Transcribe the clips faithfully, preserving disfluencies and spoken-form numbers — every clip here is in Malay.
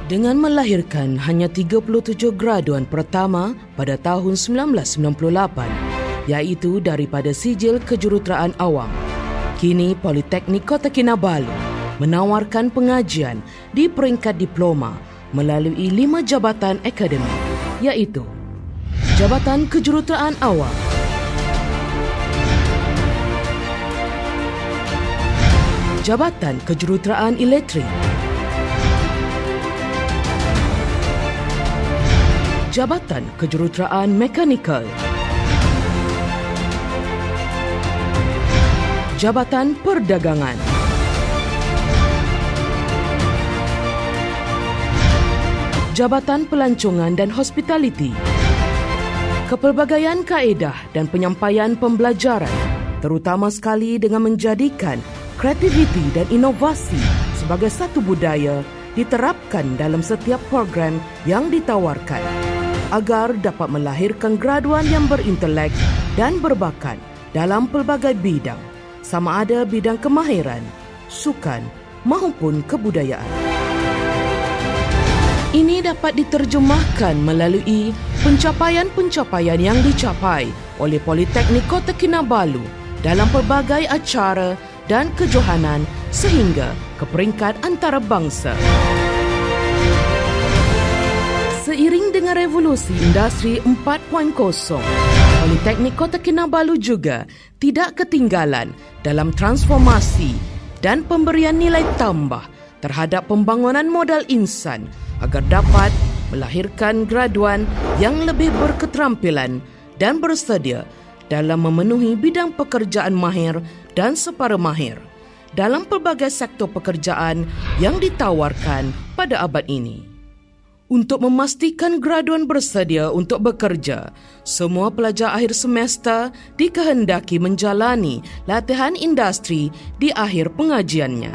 Dengan melahirkan hanya tiga puluh tujuh graduan pertama pada tahun sembilan belas sembilan puluh lapan, iaitu daripada sijil kejuruteraan awam, kini Politeknik Kota Kinabalu menawarkan pengajian di peringkat diploma melalui lima jabatan akademik, iaitu Jabatan Kejuruteraan Awam, Jabatan Kejuruteraan Elektrik, Jabatan Kejuruteraan Mekanikal, Jabatan Perdagangan, Jabatan Pelancongan dan Hospitality, kepelbagaian kaedah dan penyampaian pembelajaran, terutama sekali dengan menjadikan kreativiti dan inovasi sebagai satu budaya diterapkan dalam setiap program yang ditawarkan agar dapat melahirkan graduan yang berintelek dan berbakat dalam pelbagai bidang, sama ada bidang kemahiran, sukan maupun kebudayaan. Ini dapat diterjemahkan melalui pencapaian-pencapaian yang dicapai oleh Politeknik Kota Kinabalu dalam pelbagai acara dan kejohanan sehingga ke peringkat antarabangsa. Seiring dengan revolusi industri empat titik kosong, Politeknik Kota Kinabalu juga tidak ketinggalan dalam transformasi dan pemberian nilai tambah terhadap pembangunan modal insan agar dapat melahirkan graduan yang lebih berketerampilan dan bersedia dalam memenuhi bidang pekerjaan mahir dan separa mahir dalam pelbagai sektor pekerjaan yang ditawarkan pada abad ini. Untuk memastikan graduan bersedia untuk bekerja, semua pelajar akhir semester dikehendaki menjalani latihan industri di akhir pengajiannya.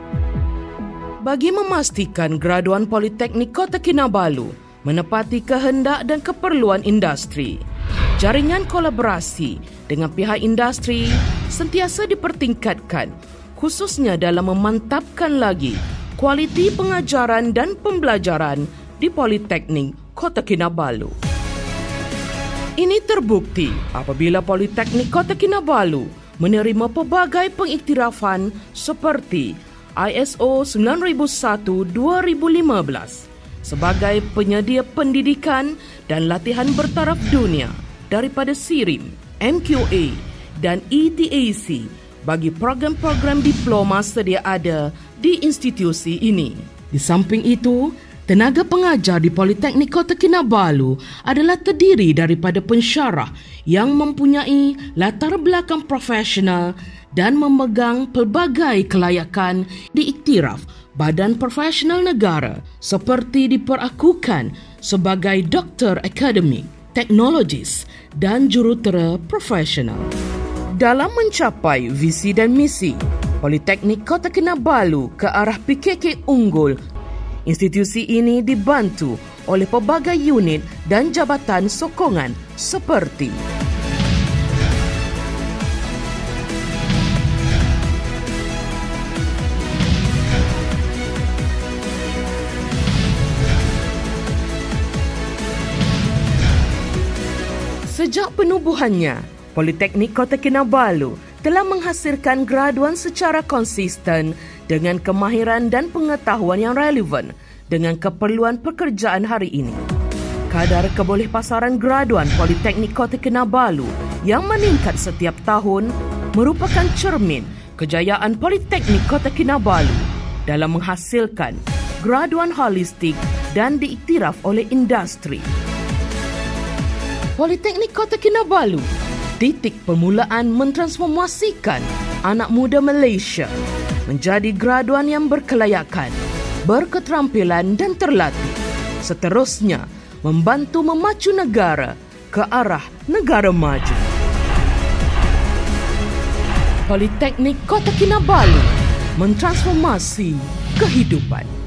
Bagi memastikan graduan Politeknik Kota Kinabalu menepati kehendak dan keperluan industri, jaringan kolaborasi dengan pihak industri sentiasa dipertingkatkan, khususnya dalam memantapkan lagi kualiti pengajaran dan pembelajaran di Politeknik Kota Kinabalu. Ini terbukti apabila Politeknik Kota Kinabalu menerima pelbagai pengiktirafan seperti I S O sembilan ribu satu dua ribu lima belas sebagai penyedia pendidikan dan latihan bertaraf dunia daripada S I R I M, M Q A dan E T A C bagi program-program diploma sedia ada di institusi ini. Di samping itu, tenaga pengajar di Politeknik Kota Kinabalu adalah terdiri daripada pensyarah yang mempunyai latar belakang profesional dan memegang pelbagai kelayakan diiktiraf Badan Profesional Negara seperti diperakukan sebagai doktor akademik, teknologis dan jurutera profesional. Dalam mencapai visi dan misi Politeknik Kota Kinabalu ke arah P K K unggul, institusi ini dibantu oleh pelbagai unit dan jabatan sokongan seperti sejak penubuhannya, Politeknik Kota Kinabalu telah menghasilkan graduan secara konsisten dengan kemahiran dan pengetahuan yang relevan dengan keperluan pekerjaan hari ini. Kadar kebolehpasaran graduan Politeknik Kota Kinabalu yang meningkat setiap tahun merupakan cermin kejayaan Politeknik Kota Kinabalu dalam menghasilkan graduan holistik dan diiktiraf oleh industri. Politeknik Kota Kinabalu, titik permulaan mentransformasikan anak muda Malaysia menjadi graduan yang berkelayakan, berketerampilan dan terlatih. Seterusnya, membantu memacu negara ke arah negara maju. Politeknik Kota Kinabalu mentransformasi kehidupan.